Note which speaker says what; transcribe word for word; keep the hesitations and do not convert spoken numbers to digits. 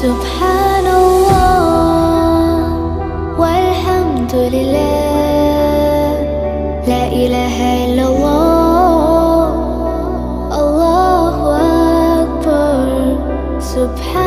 Speaker 1: سبحان الله والحمد لله، لا إله إلا الله، الله أكبر. سبحان